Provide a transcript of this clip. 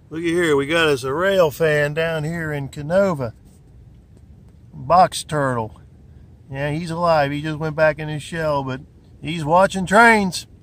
Looky here, we got us a Railfan down here in Kenova. Box turtle. Yeah, he's alive. He just went back in his shell, but he's watching trains.